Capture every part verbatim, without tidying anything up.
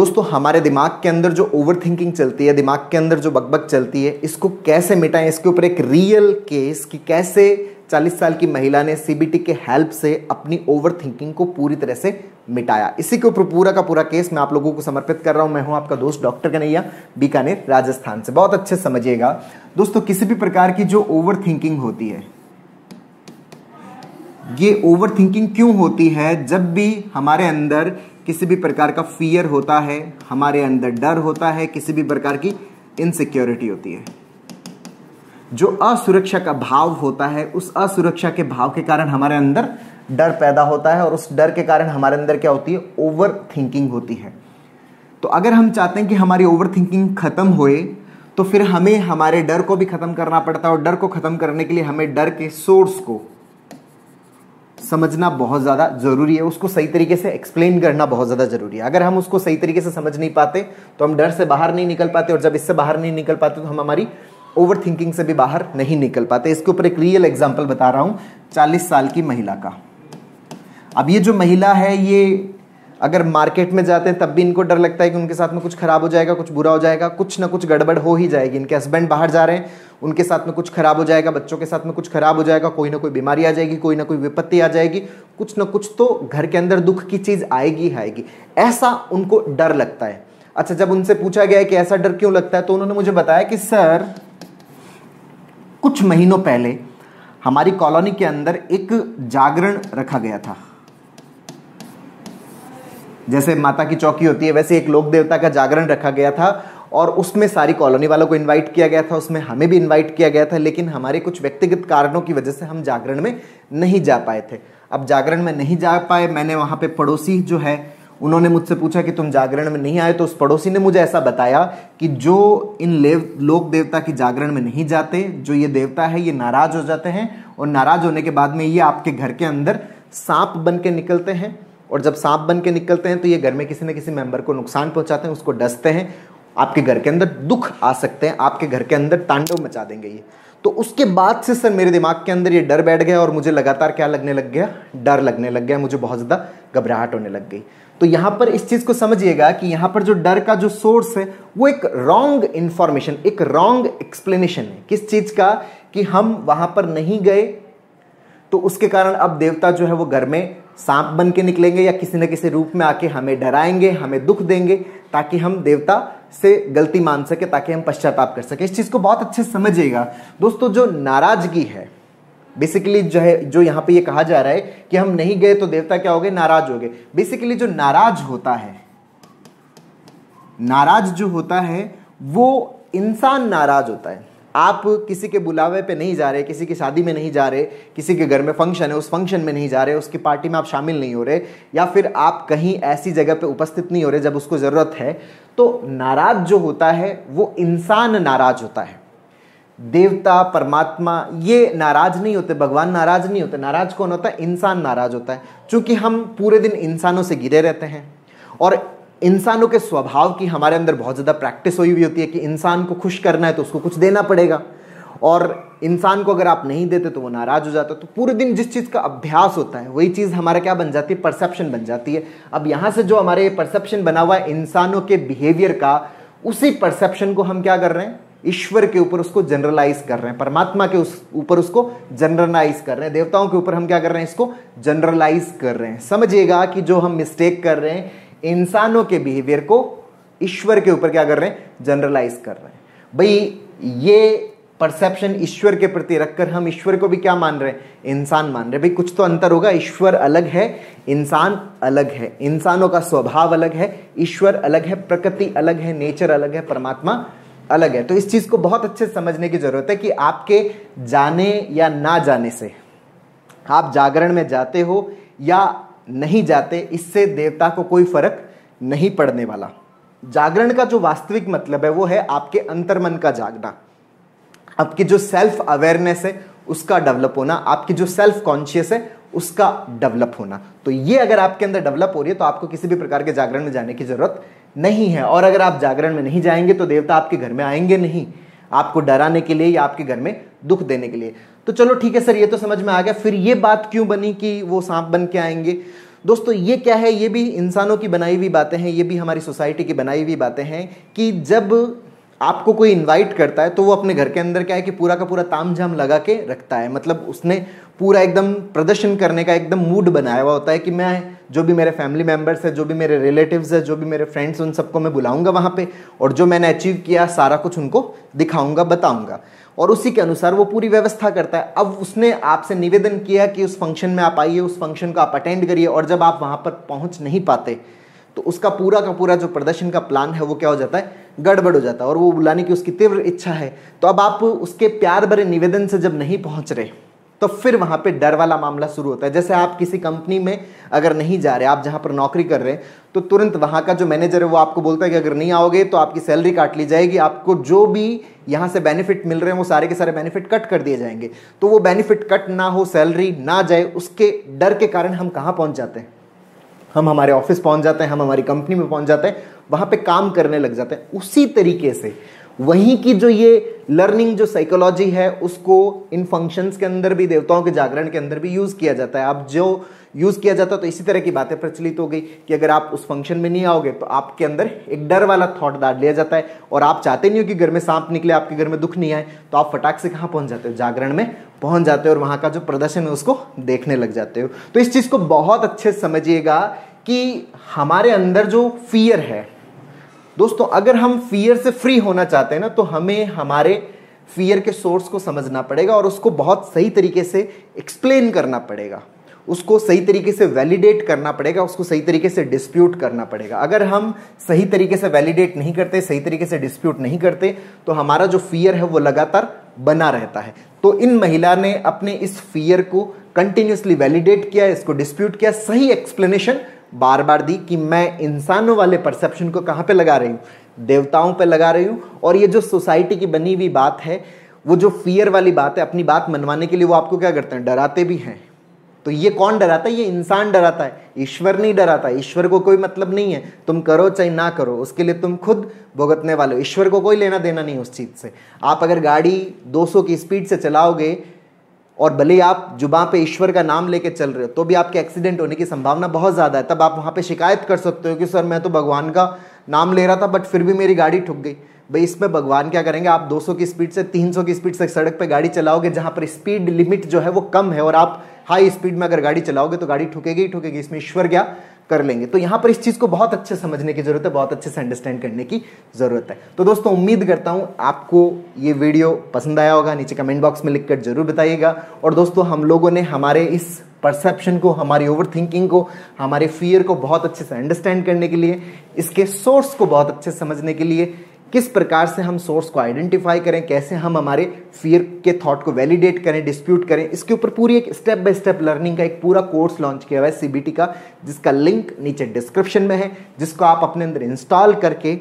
दोस्तों हमारे दिमाग के अंदर जो ओवर थिंकिंग चलती है, दिमाग के अंदर जो बकबक चलती है, इसको कैसे मिटाएं, इसके ऊपर एक रियल केस कि कैसे चालीस साल की महिला ने सीबीटी के हेल्प से अपनी ओवर थिंकिंग को पूरी तरह से मिटाया। इसी के ऊपर पूरा का पूरा केस मैं आप लोगों को समर्पित कर रहा हूं। मैं हूं आपका दोस्त डॉक्टर कन्हैया, बीकानेर राजस्थान से। बहुत अच्छे समझिएगा दोस्तों, किसी भी प्रकार की जो ओवर थिंकिंग होती है, ये ओवर थिंकिंग क्यों होती है? जब भी हमारे अंदर किसी भी प्रकार का फियर होता है, हमारे अंदर डर होता है, किसी भी प्रकार की इनसिक्योरिटी होती है, जो असुरक्षा का भाव होता है, उस असुरक्षा के भाव के कारण हमारे अंदर डर पैदा होता है और उस डर के कारण हमारे अंदर क्या होती है? ओवर थिंकिंग होती है। तो अगर हम चाहते हैं कि हमारी ओवर थिंकिंग खत्म होए, तो फिर हमें हमारे डर को भी खत्म करना पड़ता है और डर को खत्म करने के लिए हमें डर के सोर्स को समझना बहुत ज्यादा जरूरी है, उसको सही तरीके से एक्सप्लेन करना बहुत ज्यादा जरूरी है। अगर हम उसको सही तरीके से समझ नहीं पाते तो हम डर से बाहर नहीं निकल पाते, और जब इससे बाहर नहीं निकल पाते तो हम हमारी ओवर थिंकिंग से भी बाहर नहीं निकल पाते। इसके ऊपर एक रियल एग्जांपल बता रहा हूं, चालीस साल की महिला का। अब ये जो महिला है, ये अगर मार्केट में जाते हैं तब भी इनको डर लगता है कि उनके साथ में कुछ खराब हो जाएगा, कुछ बुरा हो जाएगा, कुछ ना कुछ गड़बड़ हो ही जाएगी। इनके हस्बैंड बाहर जा रहे हैं, उनके साथ में कुछ खराब हो जाएगा, बच्चों के साथ में कुछ खराब हो जाएगा, कोई ना कोई बीमारी आ जाएगी, कोई ना कोई विपत्ति आ जाएगी, कुछ ना कुछ तो घर के अंदर दुख की चीज आएगी आएगी, ऐसा उनको डर लगता है। अच्छा, जब उनसे पूछा गया है कि ऐसा डर क्यों लगता है, तो उन्होंने मुझे बताया कि सर कुछ महीनों पहले हमारी कॉलोनी के अंदर एक जागरण रखा गया था। जैसे माता की चौकी होती है, वैसे एक लोक देवता का जागरण रखा गया था और उसमें सारी कॉलोनी वालों को इनवाइट किया गया था, उसमें हमें भी इनवाइट किया गया था, लेकिन हमारे कुछ व्यक्तिगत कारणों की वजह से हम जागरण में नहीं जा पाए थे। अब जागरण में नहीं जा पाए, मैंने वहां पे पड़ोसी जो है उन्होंने मुझसे पूछा कि तुम जागरण में नहीं आए, तो उस पड़ोसी ने मुझे ऐसा बताया कि जो इन लोक देवता की जागरण में नहीं जाते, जो ये देवता है, ये नाराज हो जाते हैं और नाराज होने के बाद में ये आपके घर के अंदर सांप बन के निकलते हैं, और जब सांप बन के निकलते हैं तो ये घर में किसी न किसी मेंबर को नुकसान पहुंचाते हैं, उसको डसते हैं, आपके घर के अंदर दुख आ सकते हैं, आपके घर के अंदर तांडव मचा देंगे ये। तो उसके बाद से सर मेरे दिमाग के अंदर ये डर बैठ गया और मुझे लगातार क्या लगने लग गया? डर लगने लग गया, मुझे बहुत ज्यादा घबराहट होने लग गई। तो यहां पर इस चीज को समझिएगा कि यहां पर जो डर का जो सोर्स है वो एक रॉन्ग इंफॉर्मेशन, एक रॉन्ग एक्सप्लेनेशन है। किस चीज का? कि हम वहां पर नहीं गए तो उसके कारण अब देवता जो है वो घर में सांप बन के निकलेंगे या किसी न किसी रूप में आके हमें डराएंगे, हमें दुख देंगे, ताकि हम देवता से गलती मान सके, ताकि हम पश्चाताप कर सके। इस चीज को बहुत अच्छे से समझिएगा दोस्तों। जो नाराजगी है बेसिकली जो है, जो यहां पे ये कहा जा रहा है कि हम नहीं गए तो देवता क्या हो गए? नाराज हो गए। बेसिकली जो नाराज होता है, नाराज जो होता है वो इंसान नाराज होता है। आप किसी के बुलावे पे नहीं जा रहे, किसी की शादी में नहीं जा रहे, किसी के घर में फंक्शन है उस फंक्शन में नहीं जा रहे, उसकी पार्टी में आप शामिल नहीं हो रहे, या फिर आप कहीं ऐसी जगह पे उपस्थित नहीं हो रहे जब उसको जरूरत है, तो नाराज जो होता है वो इंसान नाराज होता है। देवता, परमात्मा ये नाराज नहीं होते, भगवान नाराज नहीं होते। नाराज कौन होता है? इंसान नाराज होता है। क्योंकि हम पूरे दिन इंसानों से घिरे रहते हैं और इंसानों के स्वभाव की हमारे अंदर बहुत ज्यादा प्रैक्टिस हुई हुई होती है कि इंसान को खुश करना है तो उसको कुछ देना पड़ेगा, और इंसान को अगर आप नहीं देते तो वो नाराज हो जाता है। तो पूरे दिन जिस चीज का अभ्यास होता है वही चीज हमारा क्या बन जाती है? परसेप्शन बन जाती है। अब यहां से जो हमारे परसेप्शन बना हुआ है इंसानों के बिहेवियर का, उसी परसेप्शन को हम क्या कर रहे हैं? ईश्वर के ऊपर उसको जनरलाइज कर रहे हैं, परमात्मा के उस ऊपर उसको जनरलाइज कर रहे हैं, देवताओं के ऊपर हम क्या कर रहे हैं? इसको जनरलाइज कर रहे हैं। समझिएगा कि जो हम मिस्टेक कर रहे हैं, इंसानों के बिहेवियर को ईश्वर के ऊपर क्या कर रहे हैं? जनरलाइज कर रहे हैं। भाई ये परसेप्शन ईश्वर के प्रति रखकर हम ईश्वर को भी क्या मान रहे हैं? इंसान मान रहे हैं। भाई कुछ तो अंतर होगा। ईश्वर अलग है, इंसान अलग है, इंसानों का स्वभाव अलग है, ईश्वर अलग है, प्रकृति अलग है, नेचर अलग है, परमात्मा अलग है। तो इस चीज को बहुत अच्छे से समझने की जरूरत है कि आपके जाने या ना जाने से, आप जागरण में जाते हो या नहीं जाते, इससे देवता को कोई फर्क नहीं पड़ने वाला। जागरण का जो वास्तविक मतलब है वो है आपके अंतर्मन का जागना, आपकी जो सेल्फ अवेयरनेस है उसका डेवलप होना, आपकी जो सेल्फ कॉन्शियस है उसका डेवलप होना। तो ये अगर आपके अंदर डेवलप हो रही है तो आपको किसी भी प्रकार के जागरण में जाने की जरूरत नहीं है। और अगर आप जागरण में नहीं जाएंगे तो देवता आपके घर में आएंगे नहीं, आपको डराने के लिए या आपके घर में दुख देने के लिए। तो चलो ठीक है सर, ये तो समझ में आ गया। फिर ये बात क्यों बनी कि वो सांप बन के आएंगे? दोस्तों ये क्या है, ये भी इंसानों की बनाई हुई बातें हैं, ये भी हमारी सोसाइटी की बनाई हुई बातें हैं कि जब आपको कोई इनवाइट करता है तो वो अपने घर के अंदर क्या है कि पूरा का पूरा तामझाम लगा के रखता है। मतलब उसने पूरा एकदम प्रदर्शन करने का एकदम मूड बनाया हुआ होता है कि मैं जो भी मेरे फैमिली मेम्बर्स है, जो भी मेरे रिलेटिव्स है, जो भी मेरे फ्रेंड्स, उन सबको मैं बुलाऊंगा वहाँ पे और जो मैंने अचीव किया सारा कुछ उनको दिखाऊंगा, बताऊंगा, और उसी के अनुसार वो पूरी व्यवस्था करता है। अब उसने आपसे निवेदन किया कि उस फंक्शन में आप आइए, उस फंक्शन को आप अटेंड करिए, और जब आप वहाँ पर पहुँच नहीं पाते तो उसका पूरा का पूरा जो प्रदर्शन का प्लान है वो क्या हो जाता है, गड़बड़ हो जाता है, और वो बुलाने की उसकी तीव्र इच्छा है। तो अब आप उसके प्यार भरे निवेदन से जब नहीं पहुंच रहे तो फिर वहां पे डर वाला मामला शुरू होता है। जैसे आप किसी कंपनी में अगर नहीं जा रहे, आप जहां पर नौकरी कर रहे हैं, तो तुरंत वहां का जो मैनेजर है वो आपको बोलता है कि अगर नहीं आओगे तो आपकी सैलरी काट ली जाएगी, आपको जो भी यहां से बेनिफिट मिल रहे हैं वो सारे के सारे बेनिफिट कट कर दिए जाएंगे। तो वो बेनिफिट कट ना हो, सैलरी ना जाए, उसके डर के कारण हम कहां पहुंच जाते हैं, हम हमारे ऑफिस पहुंच जाते हैं, हम हमारी कंपनी में पहुंच जाते हैं, वहां पे काम करने लग जाते हैं। उसी तरीके से वहीं की जो ये लर्निंग जो साइकोलॉजी है उसको इन फंक्शंस के अंदर भी, देवताओं के जागरण के अंदर भी यूज किया जाता है। अब जो यूज किया जाता है तो इसी तरह की बातें प्रचलित हो गई कि अगर आप उस फंक्शन में नहीं आओगे तो आपके अंदर एक डर वाला थॉट डाल लिया जाता है, और आप चाहते नहीं हो कि घर में सांप निकले, आपके घर में दुख नहीं आए, तो आप फटाक से कहां पहुंच जाते हो, जागरण में पहुंच जाते हो और वहां का जो प्रदर्शन है उसको देखने लग जाते हो। तो इस चीज को बहुत अच्छे से समझिएगा कि हमारे अंदर जो फियर है दोस्तों, अगर हम फियर से फ्री होना चाहते हैं ना, तो हमें हमारे फियर के सोर्स को समझना पड़ेगा और उसको बहुत सही तरीके से एक्सप्लेन करना पड़ेगा, उसको सही तरीके से वैलिडेट करना पड़ेगा, उसको सही तरीके से डिस्प्यूट करना पड़ेगा। अगर हम सही तरीके से वैलिडेट नहीं करते, सही तरीके से डिस्प्यूट नहीं करते, तो हमारा जो फियर है वो लगातार बना रहता है। तो इन महिला ने अपने इस फियर को कंटिन्यूसली वैलिडेट किया, इसको डिस्प्यूट किया, सही एक्सप्लेनेशन बार बार दी कि मैं इंसानों वाले परसेप्शन को कहां पे लगा रही हूं, देवताओं पे लगा रही हूं। और ये जो सोसाइटी की बनी हुई बात है, वो जो फियर वाली बात है, अपनी बात मनवाने के लिए वो आपको क्या करते हैं, डराते भी हैं। तो ये कौन डराता है, ये इंसान डराता है, ईश्वर नहीं डराता। ईश्वर को कोई मतलब नहीं है, तुम करो चाहे ना करो, उसके लिए तुम खुद भुगतने वाले हो, ईश्वर को कोई लेना देना नहीं उस चीज से। आप अगर गाड़ी दो सौ की स्पीड से चलाओगे और भले आप जुबान पे ईश्वर का नाम लेके चल रहे हो, तो भी आपके एक्सीडेंट होने की संभावना बहुत ज्यादा है। तब आप वहां पे शिकायत कर सकते हो कि सर मैं तो भगवान का नाम ले रहा था बट फिर भी मेरी गाड़ी ठुक गई। भाई इसमें भगवान क्या करेंगे, आप दो सौ की स्पीड से तीन सौ की स्पीड से सड़क पे गाड़ी चलाओगे जहां पर स्पीड लिमिट जो है वो कम है, और आप हाई स्पीड में अगर गाड़ी चलाओगे तो गाड़ी ठुकेगी ही ठुकेगी, इसमें ईश्वर क्या कर लेंगे। तो यहां पर इस चीज को बहुत अच्छे समझने की जरूरत है, बहुत अच्छे से अंडरस्टैंड करने की जरूरत है। तो दोस्तों उम्मीद करता हूं आपको ये वीडियो पसंद आया होगा, नीचे कमेंट बॉक्स में लिखकर जरूर बताइएगा। और दोस्तों हम लोगों ने हमारे इस परसेप्शन को, हमारी ओवर थिंकिंग को, हमारे फियर को बहुत अच्छे से अंडरस्टैंड करने के लिए, इसके सोर्स को बहुत अच्छे से समझने के लिए, किस प्रकार से हम सोर्स को आइडेंटिफाई करें, कैसे हम हमारे फियर के थॉट को वैलिडेट करें, डिस्प्यूट करें, इसके ऊपर पूरी एक स्टेप बाय स्टेप लर्निंग का एक पूरा कोर्स लॉन्च किया हुआ है सीबीटी का, जिसका लिंक नीचे डिस्क्रिप्शन में है, जिसको आप अपने अंदर इंस्टॉल करके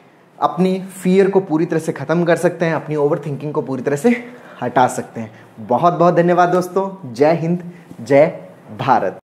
अपनी फियर को पूरी तरह से खत्म कर सकते हैं, अपनी ओवर थिंकिंग को पूरी तरह से हटा सकते हैं। बहुत बहुत धन्यवाद दोस्तों। जय हिंद, जय भारत।